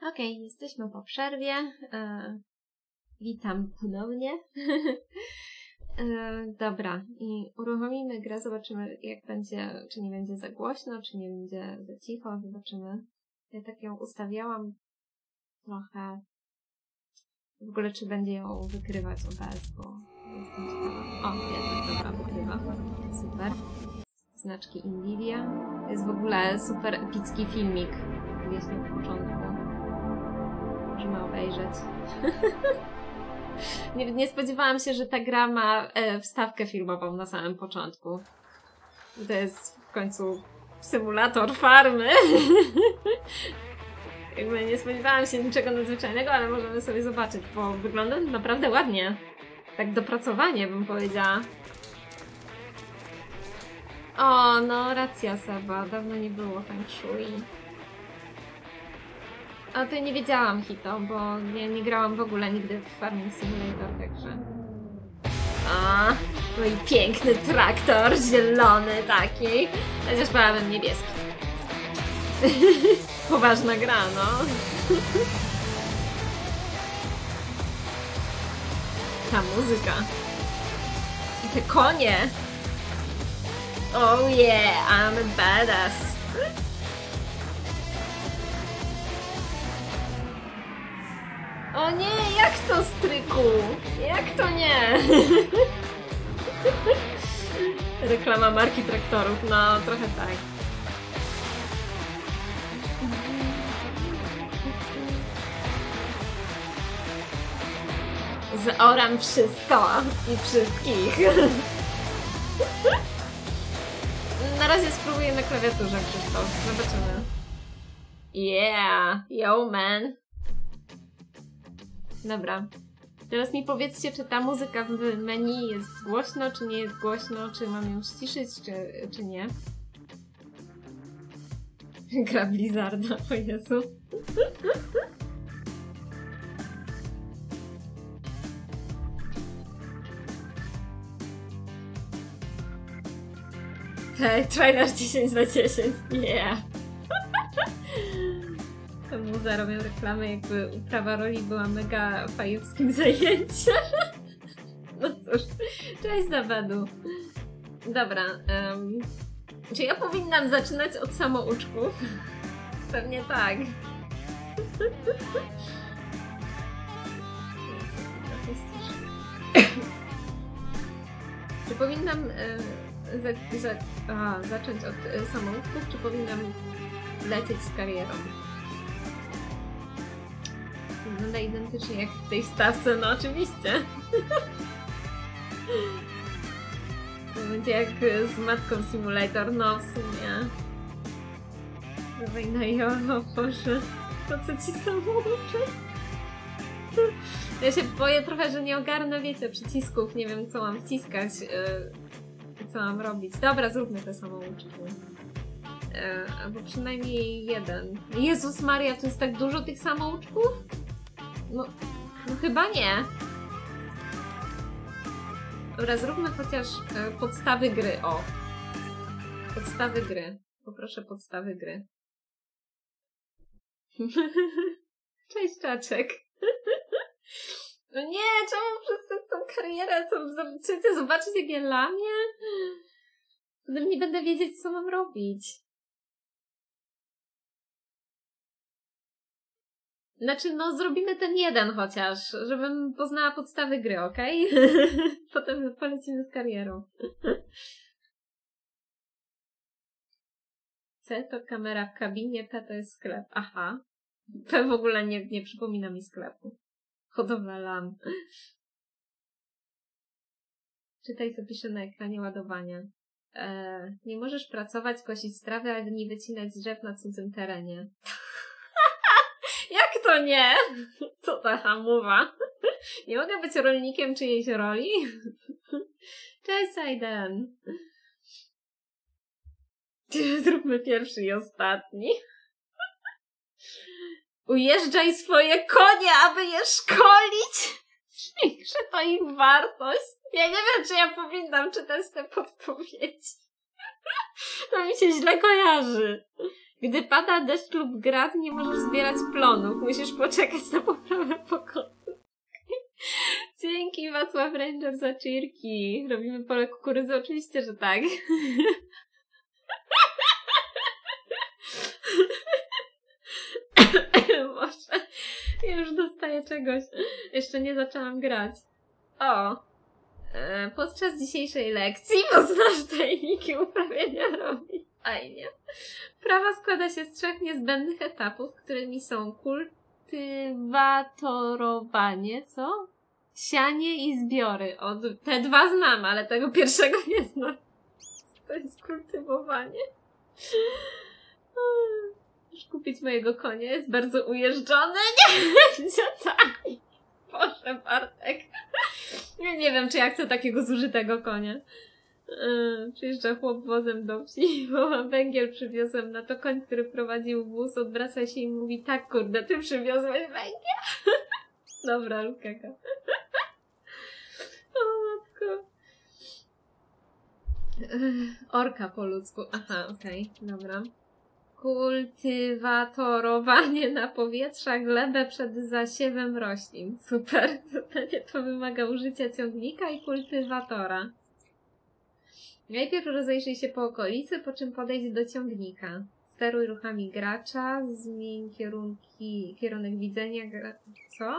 Okej, jesteśmy po przerwie. Witam ponownie. Dobra, i uruchomimy grę, zobaczymy jak będzie, czy nie będzie za głośno, czy nie będzie za cicho, zobaczymy. Ja tak ją ustawiałam trochę, w ogóle czy będzie ją wykrywać OBS, bo jestem ciekawa. O, jednak, dobra, wykrywa. Super. Znaczki Nvidia. To jest w ogóle super epicki filmik, jest na początku. Możemy obejrzeć. Nie spodziewałam się, że ta gra ma wstawkę filmową na samym początku. To jest w końcu symulator farmy. Jakby nie spodziewałam się niczego nadzwyczajnego, ale możemy sobie zobaczyć, bo wygląda naprawdę ładnie. Tak dopracowanie bym powiedziała. O, no racja Seba, dawno nie było feng shui. A to nie wiedziałam, Hito, bo nie grałam w ogóle nigdy w Farming Simulator, także... A, no i piękny traktor, zielony taki, chociaż wolałabym niebieski. Poważna gra, no. Ta muzyka. I te konie. Oh yeah, I'm a badass. O nie, jak to stryku? Jak to nie? Reklama marki traktorów, no trochę tak. Zoram wszystko i wszystkich. Na razie spróbuję na klawiaturze, Krzysztof. Zobaczymy. Yeah, yo man. Dobra. Teraz mi powiedzcie, czy ta muzyka w menu jest głośno, czy nie jest głośno, czy mam ją ściszyć, czy nie. Gra Blizzarda, o Jezu. Trailer 10/10. Yeah. To muza robią reklamę, jakby uprawa roli była mega fajowskim zajęciem. No cóż, cześć Zawadu. Dobra, czy ja powinnam zaczynać od samouczków? Pewnie tak. Czy powinnam zacząć od samouczków, czy powinnam lecieć z karierą? Wygląda identycznie jak w tej stawce, no oczywiście. To będzie jak z matką Simulator, no w sumie. Dawaj na jolo, Boże. Po co ci samouczek? Ja się boję trochę, że nie ogarnę, wiecie, przycisków. Nie wiem, co mam wciskać, co mam robić. Dobra, zróbmy te samouczki. Albo przynajmniej jeden. Jezus Maria, to jest tak dużo tych samouczków? No chyba nie. Dobra, zróbmy chociaż podstawy gry. O! Podstawy gry. Poproszę podstawy gry. Cześć, Czaczek. No nie, czemu wszyscy chcą karierę? Chcecie zobaczyć, jak ja lamię? Potem nie będę wiedzieć, co mam robić. Znaczy, no zrobimy ten jeden chociaż, żebym poznała podstawy gry, okej? Potem polecimy z karierą. C to kamera w kabinie, P to jest sklep. Aha. P w ogóle nie przypomina mi sklepu. Hodowla lam. Czytaj, co pisze na ekranie ładowania. Nie możesz pracować, kosić trawy, ale nie wycinać drzew na cudzym terenie. Jak to nie? Co ta hamuwa? Nie mogę być rolnikiem czyjejś roli? Cześć, Aiden. Zróbmy pierwszy i ostatni. Ujeżdżaj swoje konie, aby je szkolić. Zwiększę to ich wartość. Ja nie wiem, czy ja powinnam czytać te podpowiedzi. To mi się źle kojarzy. Gdy pada deszcz lub grad, nie możesz zbierać plonów. Musisz poczekać na poprawę pogody. Dzięki Wacław Ranger za cheerki. Robimy pole kukurydzy? Oczywiście, że tak. Boże, ja już dostaję czegoś. Jeszcze nie zaczęłam grać. O! Podczas dzisiejszej lekcji poznasz tajniki uprawiania rowi. Fajnie. Prawa składa się z 3 niezbędnych etapów, którymi są kultywatorowanie, co? Sianie i zbiory. Te 2 znam, ale tego pierwszego nie znam. To jest kultywowanie. Muszę kupić mojego konia, jest bardzo ujeżdżony. Nie, tak. Boże, Bartek. Ja nie wiem, czy ja chcę takiego zużytego konia. Przyjeżdża chłop wozem do wsi, woła: węgiel przywiozłem. Na to koń, który prowadził wóz, odwraca się i mówi: tak, kurde, ty przywiozłeś węgiel? Dobra, Lukaka. O matko. Orka po ludzku. Aha, okej, dobra. Kultywatorowanie na powietrza glebę przed zasiewem roślin. Super. Zadanie to wymaga użycia ciągnika i kultywatora. Najpierw rozejrzyj się po okolicy, po czym podejdź do ciągnika. Steruj ruchami gracza, zmień kierunek widzenia Co?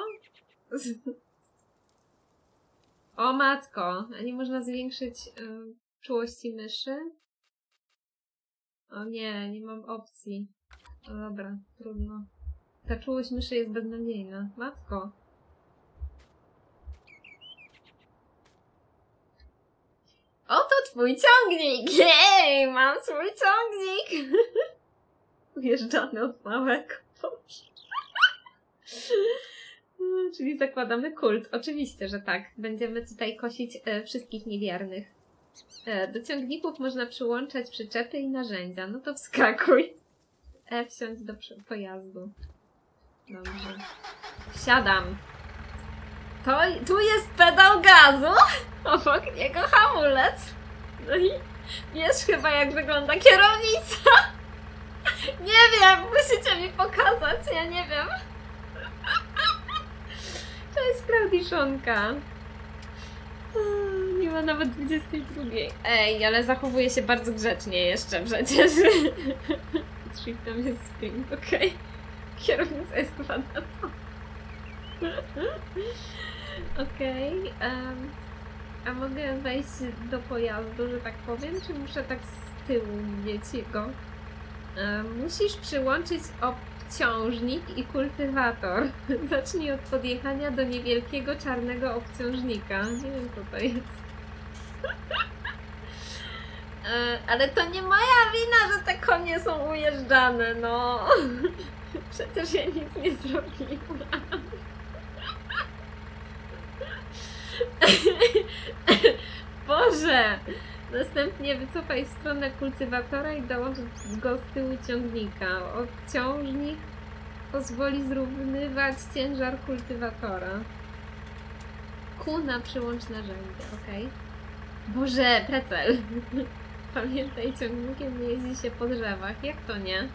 O matko, a nie można zwiększyć czułości myszy? O nie, nie mam opcji. No dobra, trudno. Ta czułość myszy jest beznadziejna. Matko. Oto twój ciągnik! Jej, mam swój ciągnik! Ujeżdżamy od małego. Czyli zakładamy kult. Oczywiście, że tak. Będziemy tutaj kosić wszystkich niewiernych. Do ciągników można przyłączać przyczepy i narzędzia. No to wskakuj. Wsiądź do pojazdu. Dobrze. Wsiadam. Tu jest pedał gazu. Obok niego hamulec. No i wiesz chyba, jak wygląda kierownica. Nie wiem, musicie mi pokazać, ja nie wiem. Cześć, Klaudiszonka. Nie ma nawet 22. Ej, ale zachowuje się bardzo grzecznie jeszcze przecież. Shiftem jest sprint, okej. Kierownica jest chyba na to. Okej. A mogę wejść do pojazdu, że tak powiem, czy muszę tak z tyłu widzieć go? Musisz przyłączyć obciążnik i kultywator. Zacznij od podjechania do niewielkiego czarnego obciążnika. Nie wiem, co to jest. Ale to nie moja wina, że te konie są ujeżdżane, no. Przecież ja nic nie zrobiłam. Boże! Następnie wycofaj w stronę kultywatora i dołącz go z tyłu ciągnika. Obciążnik pozwoli zrównywać ciężar kultywatora. Q na przyłącz narzędzie, ok? Boże, precel! Pamiętaj, ciągnikiem nie jeździ się po drzewach. Jak to nie?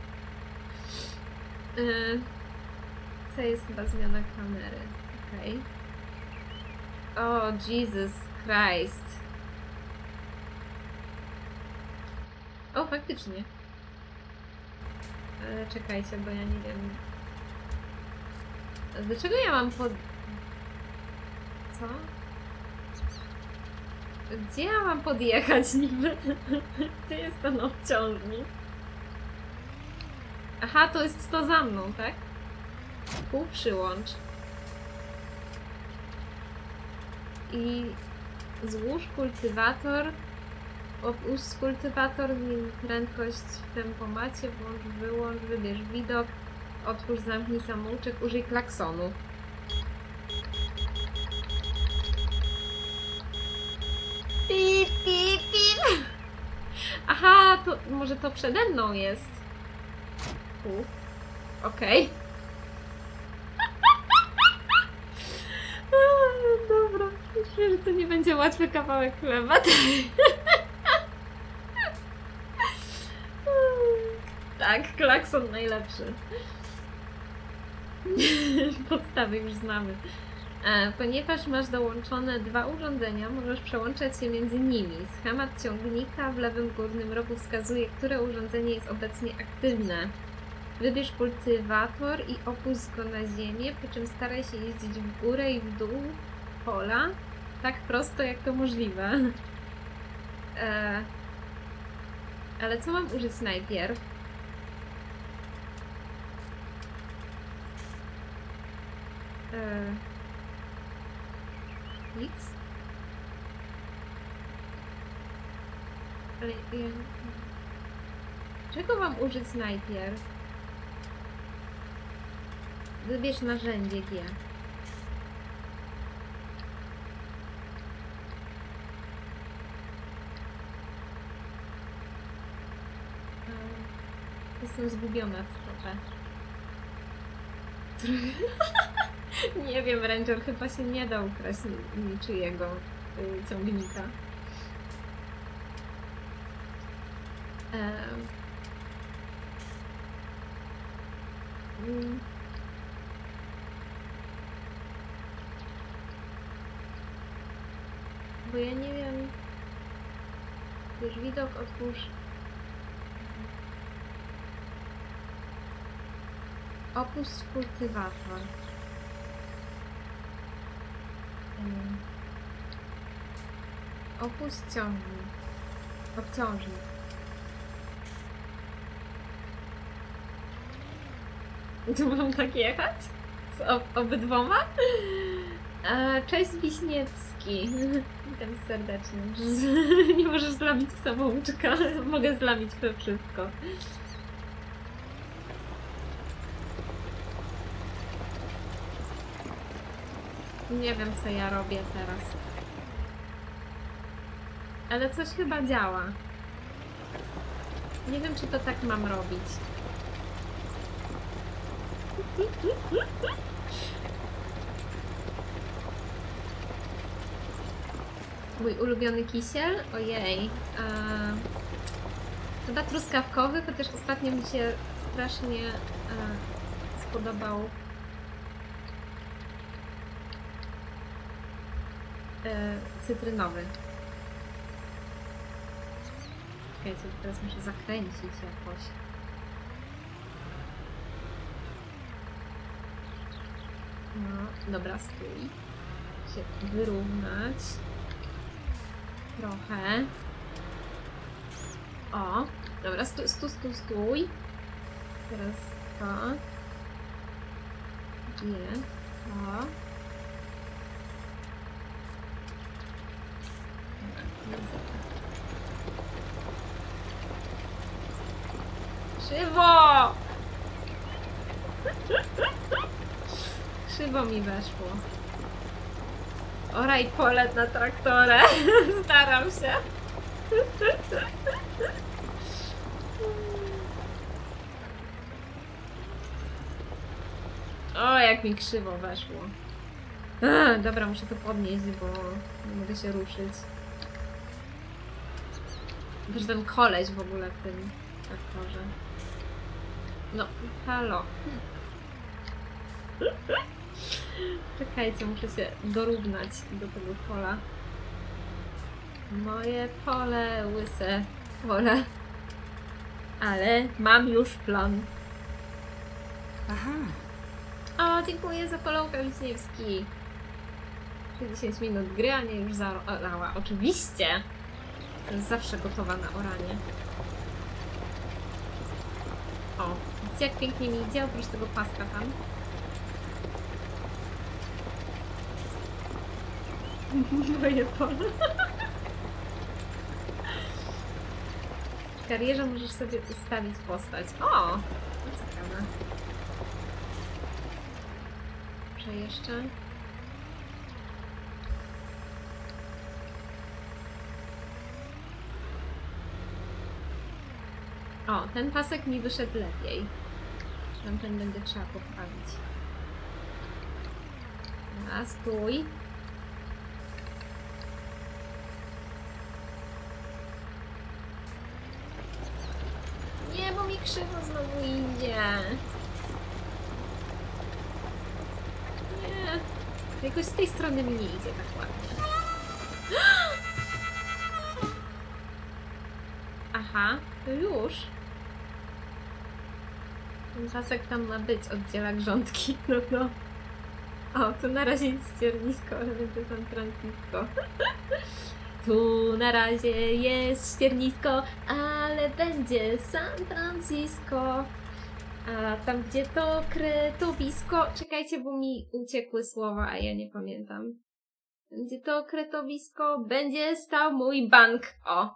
Co jest chyba zmiana kamery? Ok. O, Jesus Christ. O, faktycznie. Ale czekajcie, bo ja nie wiem. Dlaczego ja mam Co? Gdzie ja mam podjechać niby? Gdzie jest ten obciążnik? Aha, to jest to za mną, tak? Pół przyłącz. I złóż kultywator. Opuść kultywator, zmień prędkość w tempomacie, włącz, wyłącz, wybierz widok, otwórz, zamknij samouczek, użyj klaksonu. Pip, pip, pip. Aha, to może to przede mną jest. Okej. Dobra, myślę, że to nie będzie łatwy kawałek chleba. Tak, klakson najlepszy. Podstawy już znamy. Ponieważ masz dołączone 2 urządzenia, możesz przełączać się między nimi. Schemat ciągnika w lewym górnym rogu wskazuje, które urządzenie jest obecnie aktywne. Wybierz kultywator i opuść go na ziemię, po czym staraj się jeździć w górę i w dół pola, tak prosto jak to możliwe. Ale co mam użyć najpierw? X? Ale czego mam użyć najpierw? Wybierz narzędzie G. Jestem zgubiona trochę. Nie wiem, Ranger chyba się nie da ukraść niczyjego ciągnika. Bo ja nie wiem. Już widok otwórz. Opuść kultywator. Opuść ciągnik. Obciążnik. Tu mam tak jechać? Z obydwoma? Cześć Wiśniewski. Witam serdecznie. Nie możesz zlamić samouczka. Mogę zlamić to wszystko. Nie wiem, co ja robię teraz. Ale coś chyba działa. Nie wiem, czy to tak mam robić. Mój ulubiony kisiel? Ojej. Chyba truskawkowy, chociaż ostatnio mi się strasznie spodobał cytrynowy. Czekajcie, teraz muszę zakręcić jakoś. No, dobra, stój. Się wyrównać. Trochę. O, dobra, stój. Teraz to. Nie. O. Krzywo! Krzywo mi weszło. Oraj pole na traktorę. Staram się. O, jak mi krzywo weszło. Dobra, muszę to podnieść, bo nie mogę się ruszyć. Że ten koleś w ogóle w tym traktorze. No, halo. Czekajcie, muszę się dorównać do tego pola. Moje pole, łyse pole. Ale mam już plan. Aha. O, dziękuję za followka, Wiśniewski. 10 minut gry, a nie już zaorała. Oczywiście. Jestem zawsze gotowa na oranie. O, widzicie, jak pięknie mi idzie, oprócz tego paska tam. Moje pole. W karierze możesz sobie ustawić postać. O! To ciekawe. Muszę jeszcze. O, ten pasek mi wyszedł lepiej. Tamten będzie trzeba poprawić. A, stój. Nie, bo mi krzywo znowu idzie. Nie. Jakoś z tej strony mi nie idzie tak ładnie. Aha, to już. Ten pasek tam ma być, oddziela grządki. No. O, tu na razie jest ściernisko, ale będzie San Francisco. Tu na razie jest ściernisko, ale będzie San Francisco. A tam, gdzie to kretowisko... Czekajcie, bo mi uciekły słowa, a ja nie pamiętam. Gdzie to kretowisko, będzie stał mój bank. O!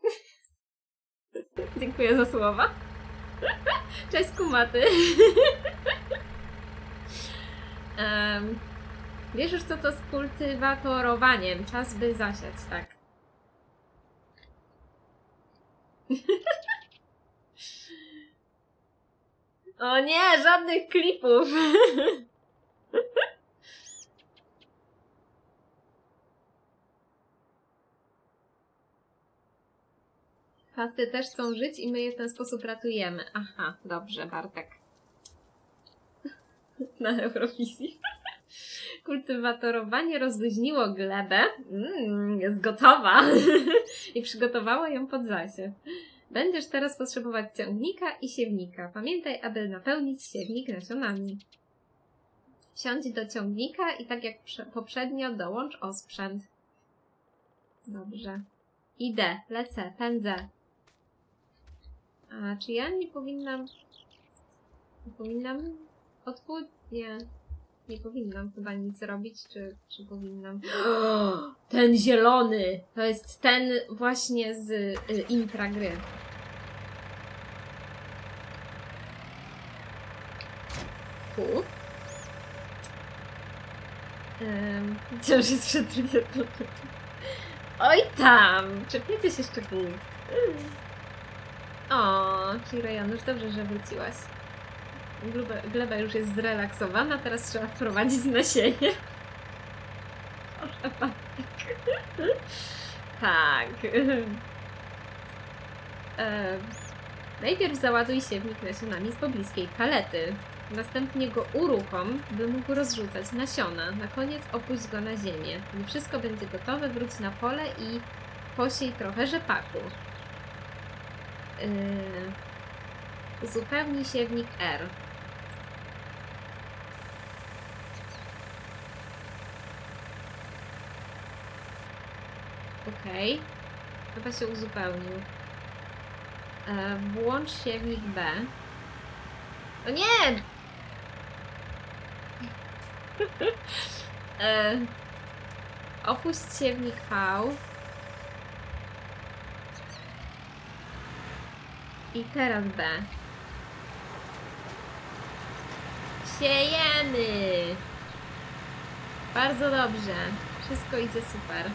Dziękuję za słowa. Cześć, kumaty. Wiesz już, co to z kultywatorowaniem. Czas, by zasiać, tak. O nie, żadnych klipów. Pasty też chcą żyć i my je w ten sposób ratujemy. Aha, dobrze, Bartek. Na Eurowizji. Kultywatorowanie rozluźniło glebę. Jest gotowa. I przygotowało ją pod zasiew. Będziesz teraz potrzebować ciągnika i siewnika. Pamiętaj, aby napełnić siewnik nasionami. Wsiądź do ciągnika i tak jak poprzednio dołącz osprzęt. Dobrze. Idę, lecę, pędzę. A czy ja nie powinnam... Nie powinnam Nie. Nie powinnam chyba nic robić, czy powinnam? Ten zielony! To jest ten właśnie z intra gry. Tu. Wciąż jest przed trybietą. Oj tam! Czepiecie się szczegółów. O, Shiro Janusz, dobrze, że wróciłaś. Gleba już jest zrelaksowana, teraz trzeba wprowadzić nasienie. Proszę, Patek. Tak. Najpierw załaduj siewnik nasionami z pobliskiej palety. Następnie go uruchom, by mógł rozrzucać nasiona. Na koniec opuść go na ziemię. Gdy wszystko będzie gotowe, wróć na pole i posiej trochę rzepaku. Uzupełnij siewnik R. Okej. Chyba się uzupełnił. Włącz siewnik B. O nie! Opuść siewnik V. I teraz B. Siejemy! Bardzo dobrze. Wszystko idzie super.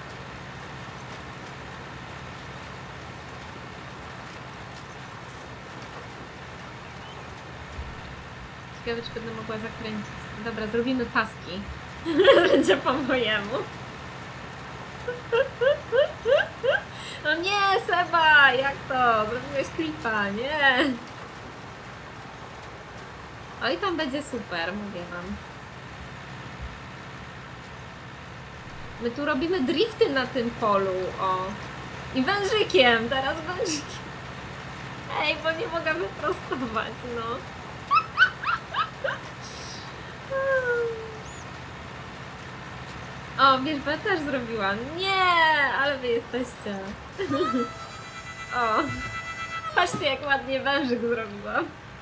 Ciekawe, czy będę mogła zakręcić. Dobra, zrobimy paski. Będzie po mojemu. No nie, Seba! Jak to? Zrobiłeś klipa, nie! Oj, tam będzie super, mówię wam. My tu robimy drifty na tym polu, o. I wężykiem, teraz wężykiem. Ej, bo nie mogę wyprostować, no. O, wierzbę też zrobiłam. Nie, ale wy jesteście. O, patrzcie, jak ładnie wężyk zrobiłam.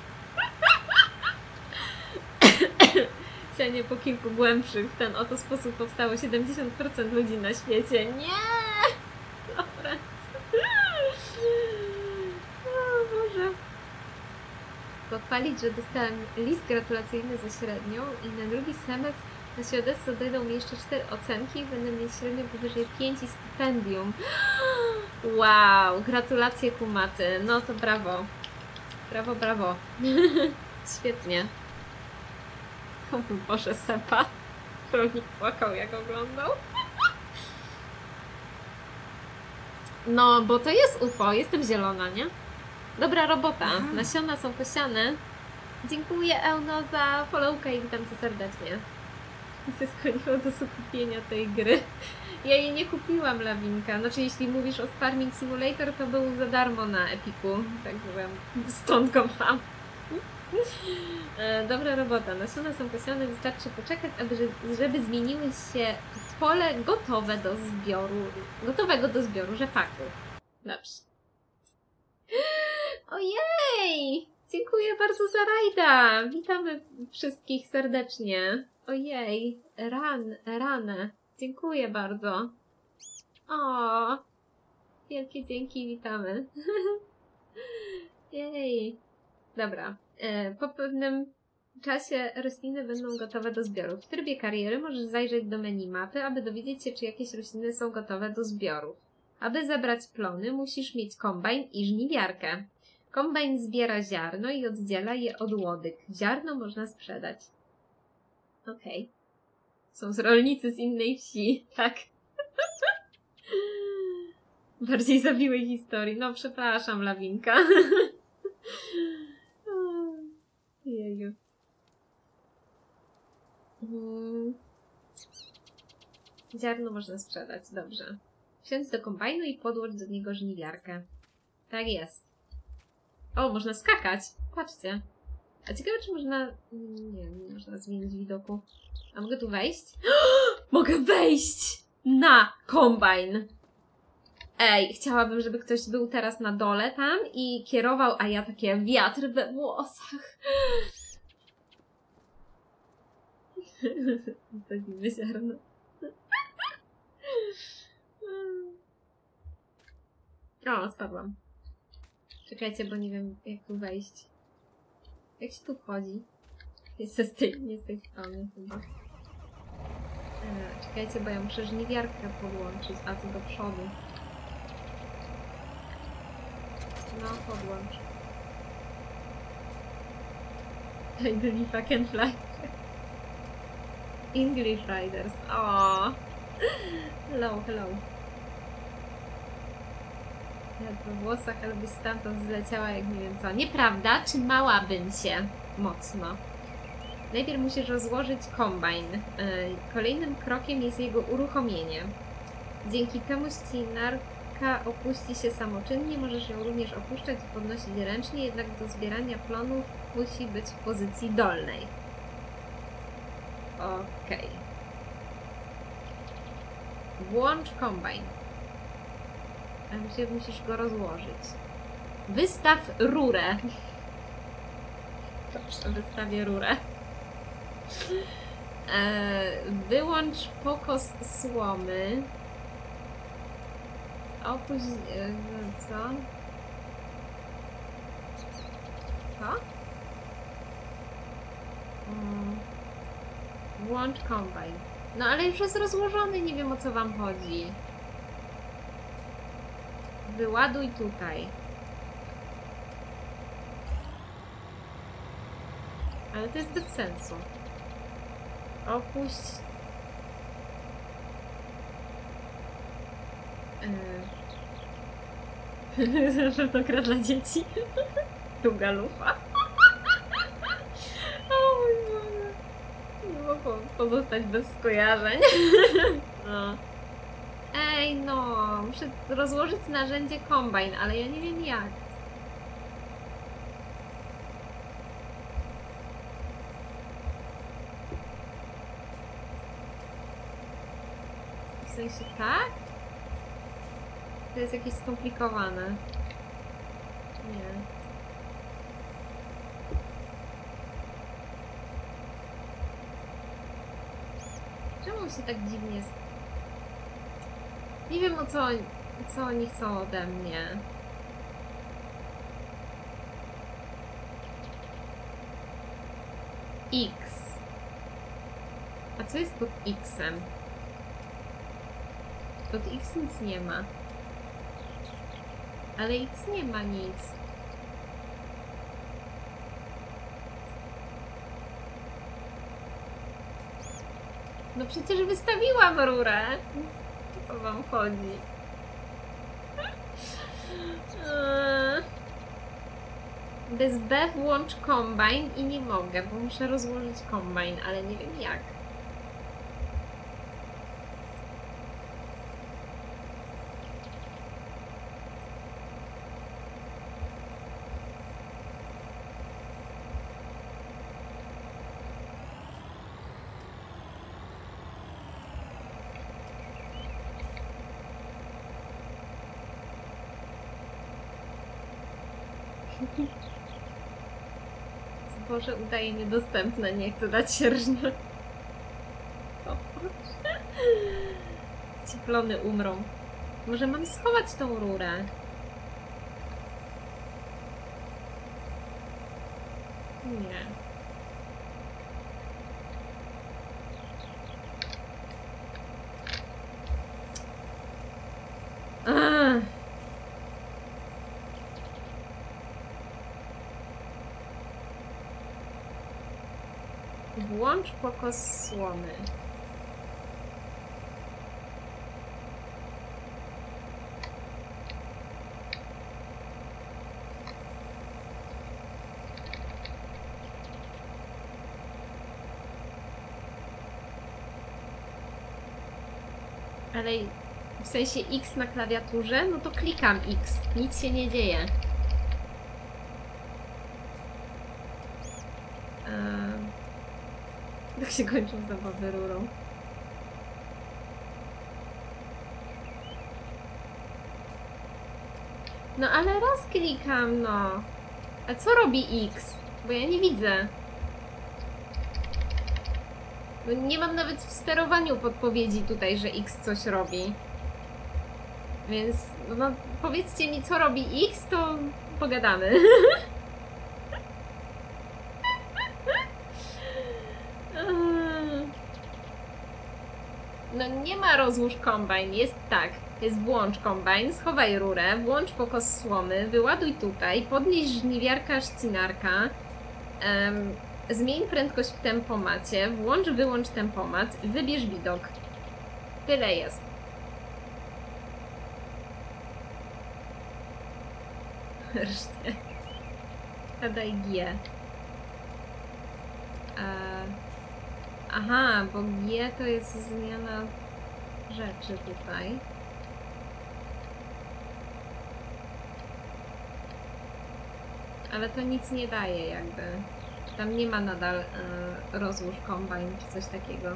Sianie po kilku głębszych. W ten oto sposób powstało 70% ludzi na świecie. Nie! Dobra. O Boże. Pochwalić, że dostałem list gratulacyjny za średnią i na drugi semestr na świadectwo dojdą mi jeszcze 4 ocenki i będę mieć średnio powyżej 5 i stypendium. Wow, gratulacje, kumaty. No to brawo. Brawo, brawo. Świetnie. O mój Boże, Sepa. Rolnik płakał, jak oglądał. No, bo to jest UFO. Jestem zielona, nie? Dobra robota. Nasiona są posiane. Dziękuję Euno za followkę i witam cię serdecznie. Się skłoniło do skupienia tej gry. Ja jej nie kupiłam, Lawinka. Znaczy, jeśli mówisz o Farming Simulator, to był za darmo na Epiku. Tak powiem. Stąd go mam. Dobra robota. Nasiona są posiane, wystarczy poczekać, żeby zmieniły się w pole gotowe do zbioru. Gotowego do zbioru rzepaku. Dobrze. Ojej! Dziękuję bardzo za rajda! Witamy wszystkich serdecznie. Ojej, ranę. Dziękuję bardzo. O, wielkie dzięki, witamy. Jej. Dobra. Po pewnym czasie rośliny będą gotowe do zbioru. W trybie kariery możesz zajrzeć do menu mapy, aby dowiedzieć się, czy jakieś rośliny są gotowe do zbioru. Aby zebrać plony, musisz mieć kombajn i żniwiarkę. Kombajn zbiera ziarno i oddziela je od łodyg. Ziarno można sprzedać. Okej. Są rolnicy z innej wsi, tak. Bardziej zawiłej historii. No, przepraszam, Lawinka. Jeju. Ziarno można sprzedać, dobrze. Wsiądź do kombajnu i podłącz do niego żniwiarkę. Tak jest. O, można skakać. Patrzcie. A ciekawe, czy można... Nie można zmienić widoku. A mogę tu wejść? Mogę wejść na kombajn! Ej, chciałabym, żeby ktoś był teraz na dole tam i kierował, a ja takie wiatr we włosach. Zabijmy ziarno. O, spadłam. Czekajcie, bo nie wiem, jak tu wejść. Jak się tu wchodzi? Jest nie z tej strony chyba. Czekajcie, bo ja muszę żniwiarkę podłączyć, a tu do przodu. No, podłącz. I believe I can fly. English Riders. O. Hello, hello. Jak we włosach, ale byś stamtąd zleciała jak nie wiem co. Nieprawda? Trzymałabym się mocno. Najpierw musisz rozłożyć kombajn. Kolejnym krokiem jest jego uruchomienie. Dzięki temu ścinarka opuści się samoczynnie. Możesz ją również opuszczać i podnosić ręcznie, jednak do zbierania plonów musi być w pozycji dolnej. Okej. Włącz kombajn. A musisz go rozłożyć. Wystaw rurę. Dobrze, wystawię rurę. Wyłącz pokos słomy. Opuść... co? Co? Włącz kombajn. No ale już jest rozłożony, nie wiem o co wam chodzi. Wyładuj tutaj. Ale to jest bez sensu. Opuść... Żartokra dla dzieci. Długa lufa. O mój Boże. Nie mogło pozostać bez skojarzeń. No. Ej, no. Muszę rozłożyć narzędzie kombajn, ale ja nie wiem jak. W sensie tak? To jest jakieś skomplikowane. Nie. Czemu on się tak dziwnie... Nie wiem co oni chcą ode mnie. X. A co jest pod X-em? Pod X nic nie ma. Ale X nie ma nic. No przecież wystawiłam rurę. O co wam chodzi? Bez B włącz kombajn i nie mogę, bo muszę rozłożyć kombajn, ale nie wiem jak. Zboże udaje niedostępne, nie chcę dać sierżnia. Ci plony umrą. Może mam schować tą rurę? Nie. Ach. Włącz pokos słomy. Ale w sensie X na klawiaturze, no to klikam X. Nic się nie dzieje. Tak się kończą zabawy rurą. No ale raz klikam, no. A co robi X? Bo ja nie widzę. No nie mam nawet w sterowaniu podpowiedzi tutaj, że X coś robi. Więc no powiedzcie mi, co robi X, to pogadamy. No nie ma rozłóż kombajn, jest tak. Jest włącz kombajn, schowaj rurę, włącz pokos słomy, wyładuj tutaj, podnieś żniwiarka, ścinarka, zmień prędkość w tempomacie, włącz, wyłącz tempomat, wybierz widok. Tyle jest. Wreszcie. A daj G. Aha, bo G to jest zmiana rzeczy tutaj. Ale to nic nie daje jakby. Tam nie ma nadal rozłóż kombajn czy coś takiego.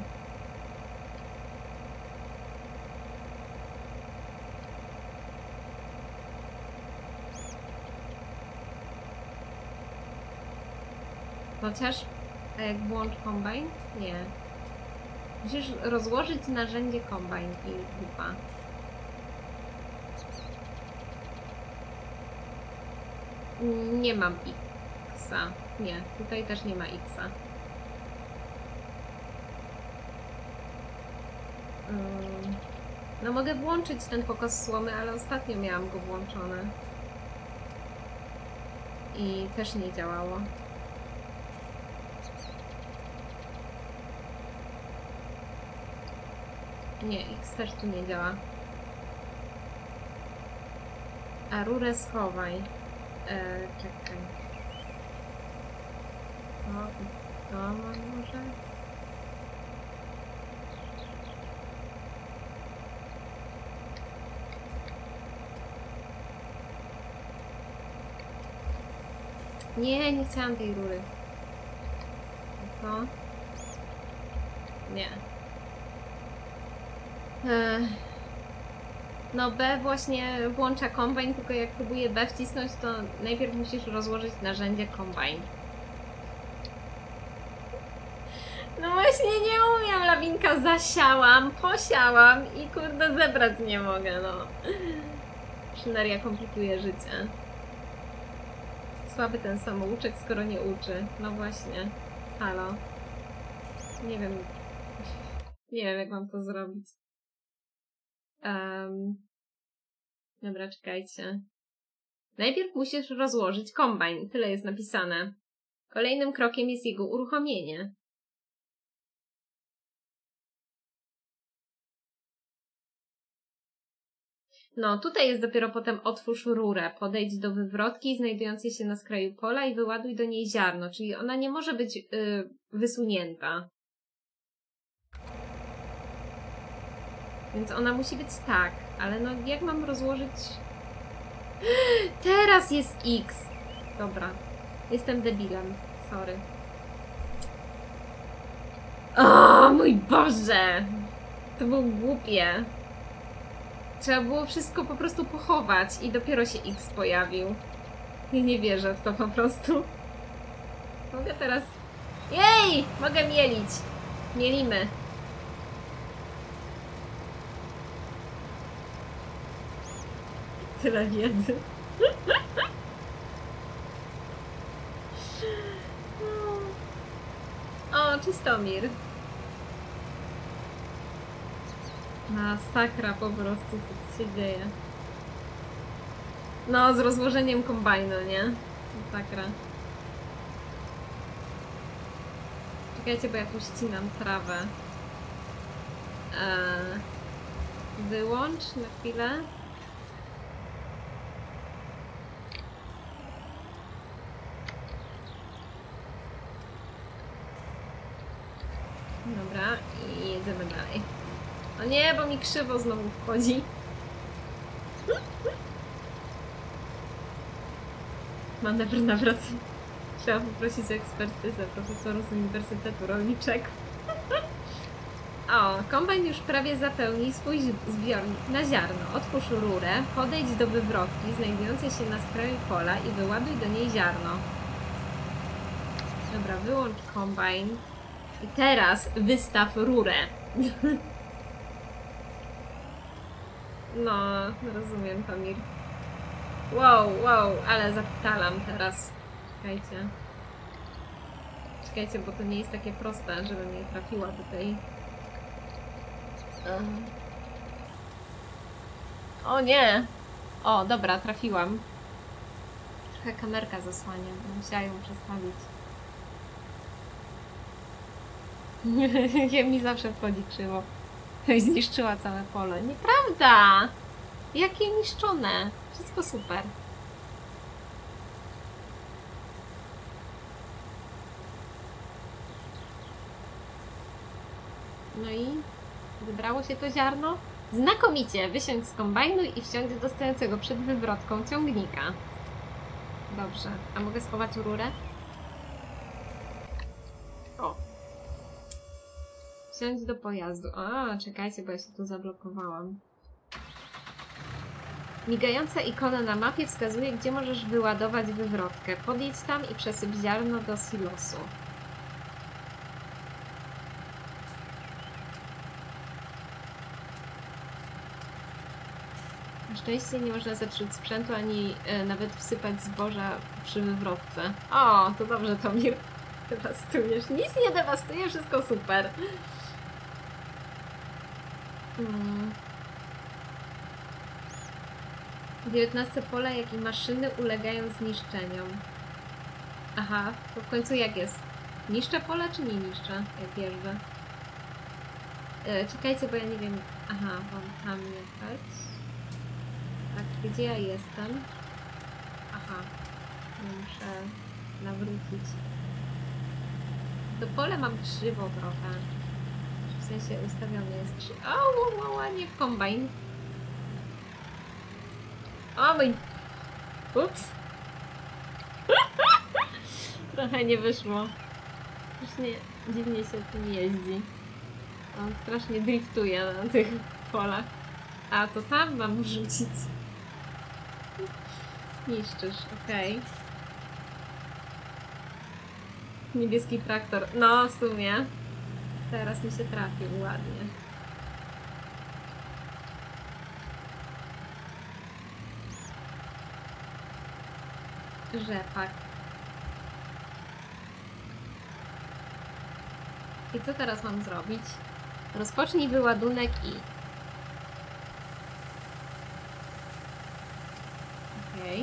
Chociaż jak włącz kombajn? Nie. Musisz rozłożyć narzędzie kombajn i dupa. Nie mam X-a. Nie, tutaj też nie ma X-a. No mogę włączyć ten pokos słomy, ale ostatnio miałam go włączony. I też nie działało. Nie, X też tu nie działa. A rurę schowaj. Czekaj. To może? Nie, nie chciałam tej rury. To? Nie. No B właśnie włącza kombajn, tylko jak próbuję B wcisnąć, to najpierw musisz rozłożyć narzędzie kombajn. No właśnie nie umiem, Lawinka, zasiałam, posiałam i kurde zebrać nie mogę, no. Szyneria komplikuje życie. Słaby ten samouczek, skoro nie uczy. No właśnie. Halo. Nie wiem. Nie wiem, jak mam to zrobić. Dobra, czekajcie. Najpierw musisz rozłożyć kombajn. Tyle jest napisane. Kolejnym krokiem jest jego uruchomienie. No, tutaj jest dopiero potem otwórz rurę, podejdź do wywrotki znajdującej się na skraju pola i wyładuj do niej ziarno, czyli ona nie może być wysunięta. Więc ona musi być tak, ale no jak mam rozłożyć... Teraz jest X! Dobra, jestem debilem, sorry. O mój Boże! To było głupie. Trzeba było wszystko po prostu pochować i dopiero się X pojawił. Ja nie wierzę w to po prostu. Mogę teraz... Jej! Mogę mielić. Mielimy. Tyle wiedzy. O, Czystomir. Masakra po prostu, co tu się dzieje. No, z rozłożeniem kombajnu, nie? Masakra. Czekajcie, bo ja tu ścinam trawę. Wyłącz na chwilę. Dobra, i jedziemy dalej. O nie, bo mi krzywo znowu wchodzi. Manewr nawracania. Trzeba poprosić o ekspertyzę profesora z Uniwersytetu Rolniczego. O, kombajn już prawie zapełni swój zbiornik na ziarno. Otwórz rurę, podejdź do wywrotki znajdującej się na skraju pola i wyładuj do niej ziarno. Dobra, wyłącz kombajn. I teraz wystaw rurę. No, rozumiem, Pamir. Wow, ale zapitalam teraz. Czekajcie. Czekajcie, bo to nie jest takie proste, żebym nie trafiła tutaj. O nie! O, dobra, trafiłam. Trochę kamerka zasłania, bo musiała ją przestawić. Mi zawsze wchodzi krzywo. I zniszczyła całe pole. Nieprawda! Jakie niszczone! Wszystko super. No i wybrało się to ziarno? Znakomicie! Wysiądź z kombajnu i wsiądź do stojącego przed wywrotką ciągnika. Dobrze. A mogę schować rurę? O! Wsiądź do pojazdu. O, czekajcie, bo ja się tu zablokowałam. Migająca ikona na mapie wskazuje, gdzie możesz wyładować wywrotkę. Podjedź tam i przesyp ziarno do silosu. Na szczęście nie można zepsuć sprzętu, ani nawet wsypać zboża przy wywrotce. O, to dobrze, Tomir. Dewastujesz. Nic nie dewastuje, wszystko super. 19 pola, jak i maszyny ulegają zniszczeniom. Aha, to w końcu jak jest? Niszczę pola, czy nie niszczę, jak jeżdżę? Czekajcie, bo ja nie wiem... Aha, mam tam jechać. Tak, gdzie ja jestem? Aha, muszę nawrócić. To pole mam krzywo trochę. W sensie ustawione jest krzywo. O, nie w kombajn. O mój... Ups. Trochę nie wyszło. Strasznie dziwnie się tym jeździ. On strasznie driftuje na tych polach. A to tam mam wrzucić. Niszczysz, okej. Niebieski traktor. No, w sumie. Teraz mi się trafił ładnie. Rzepak. I co teraz mam zrobić? Rozpocznij wyładunek i... Okej.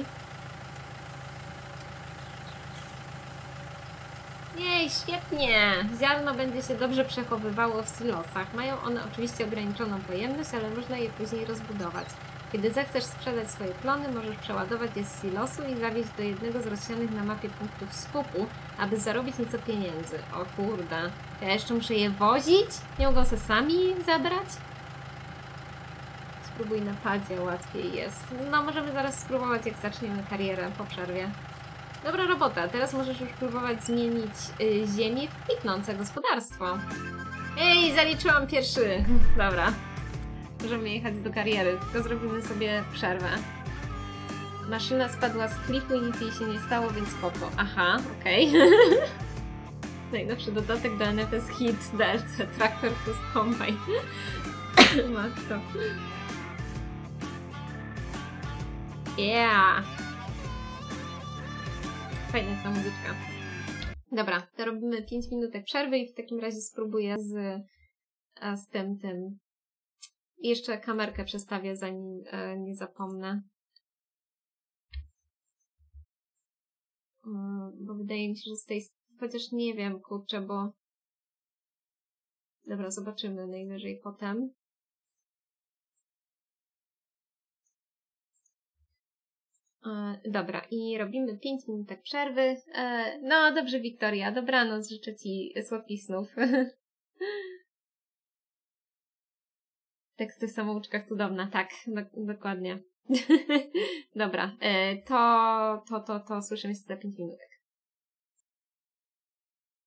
Jej, świetnie! Ziarno będzie się dobrze przechowywało w silosach. Mają one oczywiście ograniczoną pojemność, ale można je później rozbudować. Kiedy zechcesz sprzedać swoje plony, możesz przeładować je z silosu i zawieźć do jednego z rozsianych na mapie punktów skupu, aby zarobić nieco pieniędzy. O kurde. Ja jeszcze muszę je wozić? Nie mogą se sami zabrać? Spróbuj na padzie, łatwiej jest. No, możemy zaraz spróbować, jak zaczniemy karierę po przerwie. Dobra robota, teraz możesz już próbować zmienić ziemię w kwitnące gospodarstwo. Ej, zaliczyłam pierwszy! Dobra. Możemy jechać do kariery, tylko zrobimy sobie przerwę. Maszyna spadła z klifu i nic jej się nie stało, więc spoko. Aha, okej. Najnowszy dodatek do NFS Hit DLC Tractor plus Combine. Matko. Yeah! Fajna jest ta muzyczka. Dobra, to robimy 5 minutek przerwy i w takim razie spróbuję z tym. Jeszcze kamerkę przestawię, zanim nie zapomnę. Bo wydaje mi się, że z tej... Chociaż nie wiem, kurczę, bo... Dobra, zobaczymy najwyżej potem. Dobra, i robimy 5 minutek przerwy. No dobrze, Wiktoria, dobranoc, życzę Ci słodkich snów. Teksty w samouczkach cudowna, tak, dokładnie. Dobra, to słyszymy się za 5 minutek.